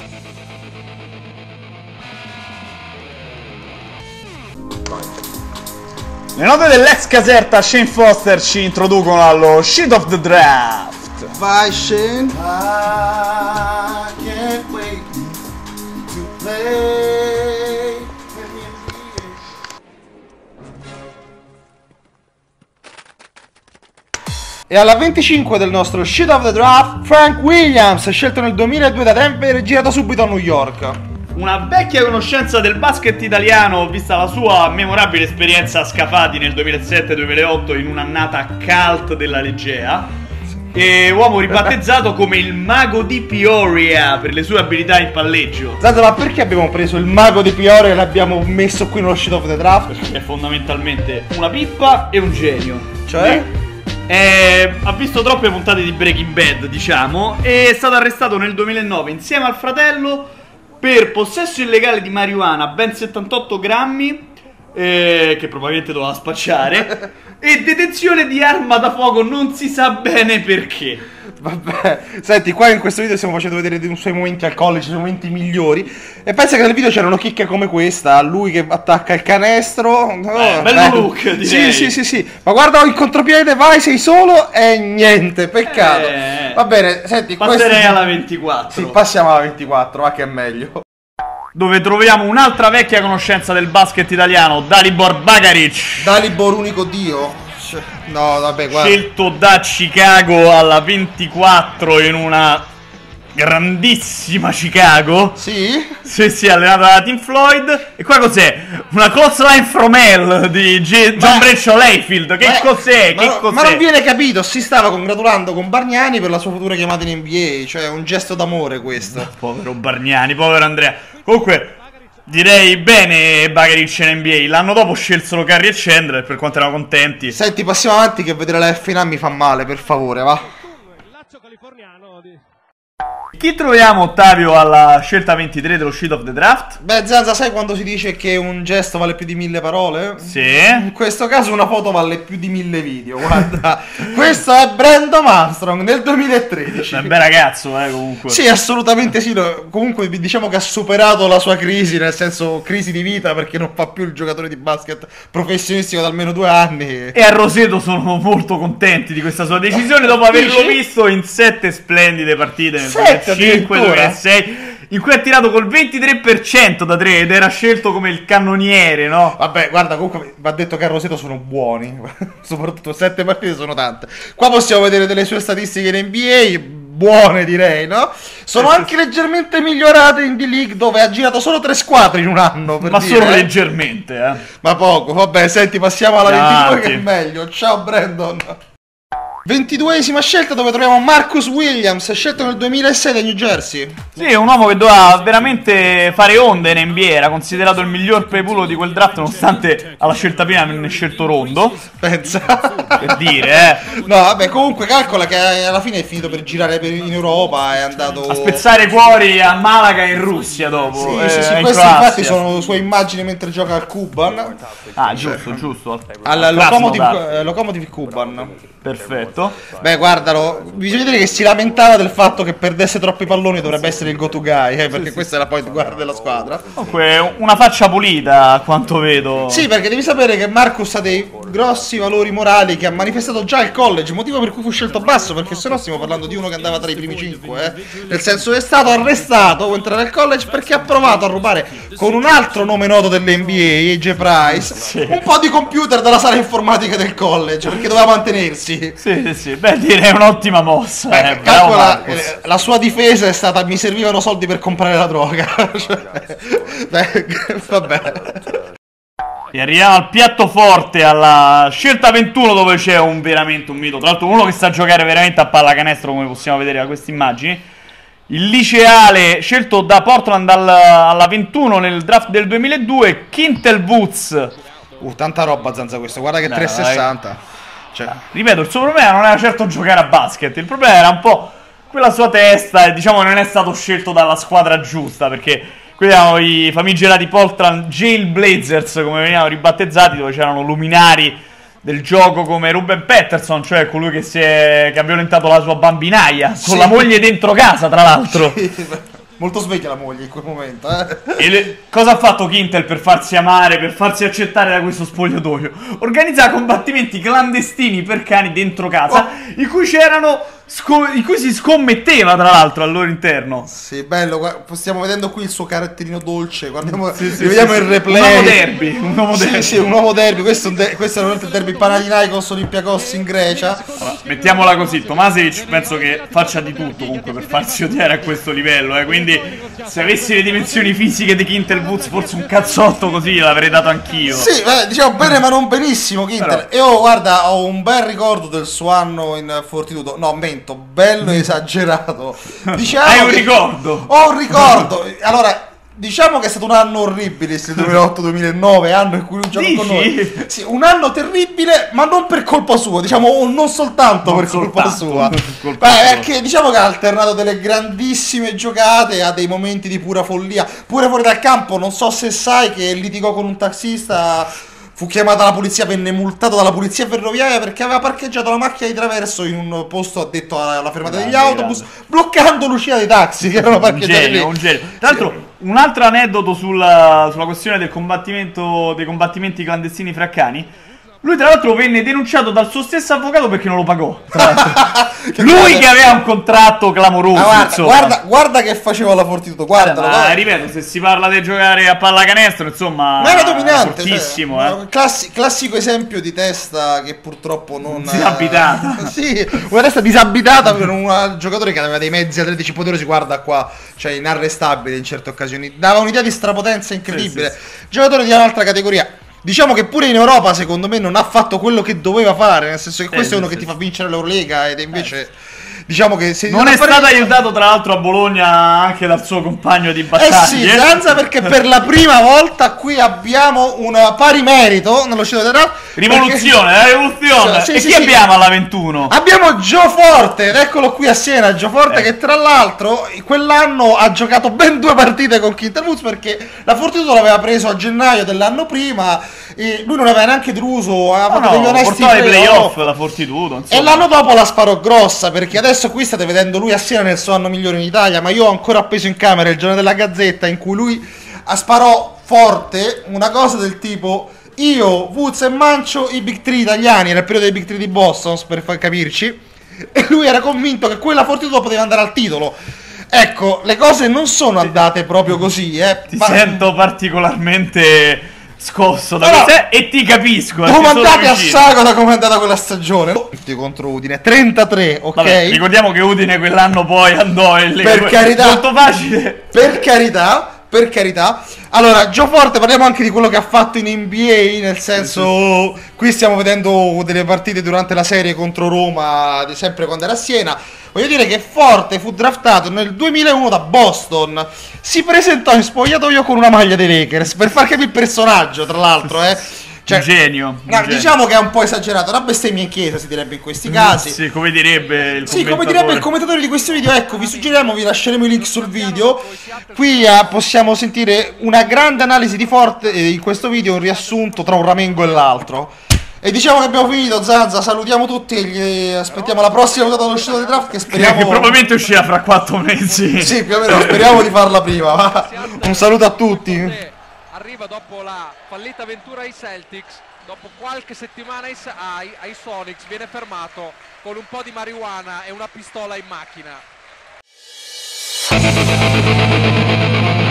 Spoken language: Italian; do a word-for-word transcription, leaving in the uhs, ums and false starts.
Le note dell'ex Caserta Shane Foster ci introducono allo Shit of the Draft. Vai Shane. I can't wait to play. E alla venticinque del nostro Shit of the Draft, Frank Williams, scelto nel duemiladue da Denver e girato subito a New York. Una vecchia conoscenza del basket italiano, vista la sua memorabile esperienza a Scafati nel duemilasette duemilaotto in un'annata cult della Legea, e uomo ribattezzato come il mago di Peoria per le sue abilità in palleggio. Zanza, ma perché abbiamo preso il mago di Peoria e l'abbiamo messo qui nello Shit of the Draft? Perché è fondamentalmente una pippa e un genio. Cioè? Eh, ha visto troppe puntate di Breaking Bad, diciamo, e è stato arrestato nel duemilanove insieme al fratello per possesso illegale di marijuana, ben settantotto grammi, eh, che probabilmente doveva spacciare, e detenzione di arma da fuoco non si sa bene perché. Vabbè, senti, qua in questo video stiamo facendo vedere dei suoi momenti al college, i suoi momenti migliori. E pensa che nel video c'erano chicche come questa, lui che attacca il canestro. Oh, eh, bello look, direi. Sì, sì, sì, sì. Ma guarda il contropiede, vai, sei solo e niente, peccato. Eh, Va bene, senti, passerei questo... alla ventiquattro. Sì, passiamo alla ventiquattro, va che è meglio. Dove troviamo un'altra vecchia conoscenza del basket italiano, Dalibor Bagaric. Dalibor unico dio? No, vabbè, guarda. Scelto da Chicago alla ventiquattro in una grandissima Chicago. Sì? Sì, sì, allenata da Tim Floyd. E qua cos'è? Una close line from hell di G- John Bradshaw Layfield. Che ma, cos'è? Ma, che cos'è? Ma non viene capito, si stava congratulando con Bargnani per la sua futura chiamata in N B A. Cioè, è un gesto d'amore questo. Povero Bargnani, povero Andrea. Comunque, direi bene Bagaric in N B A. L'anno dopo scelsero Curry e Chandler, per quanto erano contenti. Senti, passiamo avanti che vedere la F N A mi fa male, per favore, va. Chi troviamo, Ottavio, alla scelta ventitré dello Shit of the Draft? Beh, Zanza, sai quando si dice che un gesto vale più di mille parole? Sì. In questo caso una foto vale più di mille video, guarda. Questo è Brandon Armstrong nel duemilatredici. È un bel ragazzo, eh, comunque. Sì, assolutamente sì. No. Comunque diciamo che ha superato la sua crisi, nel senso crisi di vita, perché non fa più il giocatore di basket professionistico da almeno due anni. E a Roseto sono molto contenti di questa sua decisione dopo averlo Dici? visto in sette splendide partite nel Sette duemilacinque duemilasei, in cui ha tirato col ventitré per cento da tre ed era scelto come il cannoniere, no? Vabbè, guarda, comunque va detto che a Roseto sono buoni, soprattutto sette partite sono tante. Qua possiamo vedere delle sue statistiche in N B A, buone direi, no? Sono eh, anche leggermente migliorate in D-League, dove ha girato solo tre squadre in un anno, per Ma dire, solo eh. leggermente, eh. Ma poco, vabbè, senti, passiamo alla Avanti. ventidue che è meglio. Ciao Brandon. ventiduesima scelta, dove troviamo Marcus Williams, scelto nel duemilasei da New Jersey. Sì, è un uomo che doveva veramente fare onde in N B A, era considerato il miglior playpool di quel draft, nonostante alla scelta prima venne scelto Rondo. Pensa. Per dire, eh. No, vabbè, comunque calcola che alla fine è finito per girare per- in Europa, è andato A spezzare cuori a Malaga in Russia dopo. Sì, eh, sì, sì, in queste Croazia. infatti sono sue immagini mentre gioca al Kuban. Ah, giusto, giusto. Al Al Lokomotiv, Krasnodar. eh, Lokomotiv Kuban. Perfetto. Beh, guardalo, bisogna dire che si lamentava del fatto che perdesse troppi palloni, dovrebbe essere il go-to guy, eh, perché questa è la point guard della squadra. Comunque, una faccia pulita, a quanto vedo. Sì, perché devi sapere che Marcus ha dei grossi valori morali che ha manifestato già al college, motivo per cui fu scelto basso, perché sennò stiamo parlando di uno che andava tra i primi cinque, eh. Nel senso è stato arrestato può entrare al college perché ha provato a rubare con un altro nome noto dell'N B A, A J Price, Sì. un po' di computer dalla sala informatica del college, perché doveva mantenersi. Sì, sì, sì. Beh, direi un'ottima mossa. Beh, eh. Bravo calcola, Marcos. eh, la sua difesa è stata: mi servivano soldi per comprare la droga. Cioè, beh, vabbè. E arriviamo al piatto forte, alla scelta ventuno, dove c'è un veramente un mito. Tra l'altro uno che sa giocare veramente a pallacanestro, come possiamo vedere da queste immagini. Il liceale scelto da Portland al, alla ventuno nel draft del duemiladue, Quintel Woods. Uh, tanta roba Zanza questo, guarda che Dai, tre sessanta. Cioè, Ripeto, il suo problema non era certo giocare a basket, il problema era un po' quella sua testa e diciamo non è stato scelto dalla squadra giusta, perché qui erano i famigerati Portland Jailblazers, come venivano ribattezzati, dove c'erano luminari del gioco come Ruben Patterson, cioè colui che, si è, che ha violentato la sua bambinaia, con Sì. la moglie dentro casa tra l'altro. sì, molto sveglia la moglie in quel momento. Eh. E le... cosa ha fatto Quintel per farsi amare, per farsi accettare da questo spogliatoio? Organizza combattimenti clandestini per cani dentro casa, oh. in cui c'erano... in cui si scommetteva tra l'altro al loro interno. Sì, bello, stiamo vedendo qui il suo caratterino dolce. Guardiamo, sì, sì, vediamo sì, il replay. Un nuovo derby, un nuovo derby. Sì, sì, un nuovo derby. Questo è, un de- questo è veramente il derby Panathinaikos Olympiakos in Grecia. Allora, mettiamola così, Tomasevic penso che faccia di tutto comunque per farsi odiare a questo livello, eh. Quindi se avessi le dimensioni fisiche di Quintel Woods, forse un cazzotto così l'avrei dato anch'io. Sì, beh, diciamo bene ma non benissimo Quintel. Però... E oh, guarda, ho un bel ricordo del suo anno in Fortitudo. No, mento, bello e esagerato. Diciamo Hai un che... ricordo? Ho un ricordo. Allora, diciamo che è stato un anno orribile, il duemilaotto duemilanove, anno in cui lui gioca con noi. Sì, un anno terribile, ma non per colpa sua, diciamo non soltanto non per soltanto, colpa sua. Colpa Beh, sua. Perché diciamo che ha alternato delle grandissime giocate a dei momenti di pura follia. Pure fuori dal campo, non so se sai che litigò con un taxista. Fu chiamata la polizia, venne multato dalla polizia ferroviaria perché aveva parcheggiato la macchina di traverso in un posto addetto alla fermata degli autobus, grande. bloccando l'uscita dei taxi che erano parcheggiati lì. Un genio. Tra l'altro, sì. un altro aneddoto sulla, sulla questione del combattimento, dei combattimenti clandestini fra cani. Lui tra l'altro venne denunciato dal suo stesso avvocato perché non lo pagò. che Lui che aveva un contratto clamoroso. Ah, guarda, guarda, guarda che faceva la Fortitudo. Guarda, ma guarda. ripeto, se si parla di giocare a pallacanestro, insomma, ma era dominante. Fortissimo, cioè, eh. classi, classico esempio di testa che purtroppo non. Disabitata. Sì, una testa disabitata per un giocatore che aveva dei mezzi atletici poderosi. Guarda qua, cioè inarrestabile in certe occasioni. Dava un'idea di strapotenza incredibile. Sì, sì, sì. Giocatore di un'altra categoria. Diciamo che pure in Europa secondo me non ha fatto quello che doveva fare, nel senso che eh, questo sì, è uno sì, che sì. ti fa vincere l'Eurolega ed invece eh. diciamo che se non è stato fare... aiutato tra l'altro a Bologna anche dal suo compagno di battaglia. Eh sì, Zanza, perché per la prima volta qui abbiamo un pari merito nello scenario del draft. Rivoluzione, perché... la rivoluzione. Sì, e sì, chi sì. abbiamo alla ventuno? Abbiamo Gioforte, ed eccolo qui a Siena, Gioforte eh. che tra l'altro quell'anno ha giocato ben due partite con Quintel Woods perché la Fortitudo l'aveva preso a gennaio dell'anno prima e lui non aveva neanche deluso, aveva fatto no, degli onesti play playoff la Fortitudo, insomma. E l'anno dopo la sparò grossa perché adesso qui state vedendo lui a Siena nel suo anno migliore in Italia, ma io ho ancora appeso in camera il giorno della Gazzetta in cui lui sparò forte una cosa del tipo: io, Woods e Mancio, i Big Three italiani, era il periodo dei Big Three di Boston per far capirci, e lui era convinto che quella Fortitudo poteva andare al titolo. Ecco, le cose non sono andate proprio così, eh. Ti Ma... sento particolarmente scosso da allora, te e ti capisco. Domandate a Sago da come è andata quella stagione. Contro Udine trentatré, ok? Vabbè, ricordiamo che Udine quell'anno poi andò in Lega. Per carità, molto facile. Per carità. Per carità. Allora, Gioforte, parliamo anche di quello che ha fatto in N B A, nel senso, qui stiamo vedendo delle partite durante la serie contro Roma, sempre quando era a Siena. Voglio dire che Forte fu draftato nel duemilauno da Boston, si presentò in spogliatoio con una maglia dei Lakers, per far capire il personaggio, tra l'altro, eh. Cioè, un genio, un no, genio. Diciamo che è un po' esagerato, una bestemmia in chiesa si direbbe in questi casi. Sì, come direbbe il Sì, come direbbe il commentatore di questo video. Ecco, vi suggeriamo, vi lasceremo i link sul video. Qui eh, possiamo sentire una grande analisi di Forte eh, in questo video, un riassunto tra un ramengo e l'altro. E diciamo che abbiamo finito, Zanza, salutiamo tutti e gli aspettiamo la prossima puntata dell'uscita di draft che speriamo... Che probabilmente uscirà fra quattro mesi. Sì, più o meno, speriamo di farla prima. Ma... un saluto a tutti. Arriva dopo la fallita avventura ai Celtics, dopo qualche settimana ai, ai, ai Sonics, viene fermato con un po' di marijuana e una pistola in macchina.